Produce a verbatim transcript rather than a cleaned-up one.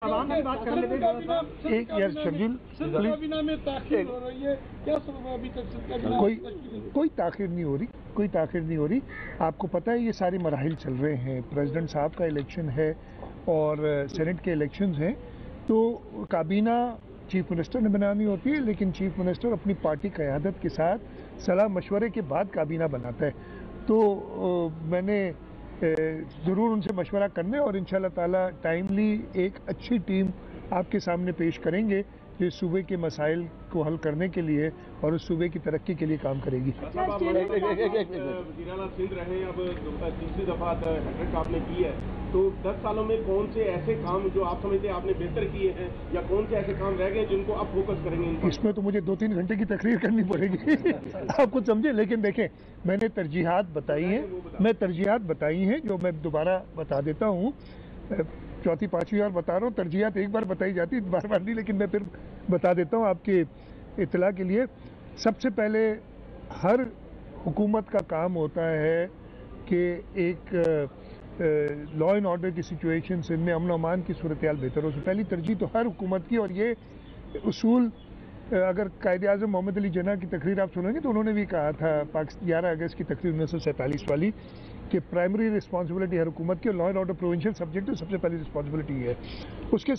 आवाम की बात करने दें थोड़ा सा। एक यार शर्जील में ताखीर हो रही है, क्या सबब अभी तक सरकार कोई कोई ताखिर नहीं हो रही, कोई ताखिर नहीं हो रही। आपको पता है ये सारे मराहिल चल रहे हैं, प्रेसिडेंट साहब का इलेक्शन है और सेनेट के इलेक्शंस हैं, तो काबीना चीफ मिनिस्टर ने बनानी होती है, लेकिन चीफ मिनिस्टर अपनी पार्टी क़यादत के साथ सलाह मशवरे के बाद काबीना बनाता है। तो आ, मैंने ज़रूर उनसे मशवरा करने और इंशाल्लाह ताला टाइमली एक अच्छी टीम आपके सामने पेश करेंगे जो इस सूबे के मसाइल को हल करने के लिए और उस सूबे की तरक्की के लिए काम करेगी। वज़ीर-ए-आला सिंध रहे, अब तीसरी दफा हैट्रिक आपने की है, तो दस सालों में कौन से ऐसे काम जो आप समझते हैं आपने बेहतर किए हैं या कौन से ऐसे काम रह गए जिनको आप फोकस करेंगे? इसमें तो मुझे दो तीन घंटे की तकरीर करनी पड़ेगी आप कुछ समझे, लेकिन देखें मैंने तरजीहात बताई हैं, मैं तरजीहात बताई हैं जो मैं दोबारा बता देता हूँ, चौथी पांचवी बार बता रहा हूँ। तरजीहात एक बार बताई जाती है, बार बार नहीं, लेकिन मैं फिर बता देता हूँ आपके इत्तला के लिए। सबसे पहले हर हुकूमत का काम होता है कि एक लॉ एंड ऑर्डर की सिचुएशन से इनमें अमन अमान की सूरत हाल बेहतर हो। पहली तरजीह तो हर हुकूमत की, और ये उसूल अगर कायदे आज़म मोहम्मद अली जिन्ना की तकरीर आप सुनेंगे तो उन्होंने भी कहा था पाकिस्तान ग्यारह अगस्त की तकरीर उन्नीस सौ सैंतालीस वाली कि प्राइमरी रिस्पॉन्सिबिलिटी हर हुकूमत की, और law and order provincial subject सबसे पहली रिस्पॉन्सिबिलिटी है। उसके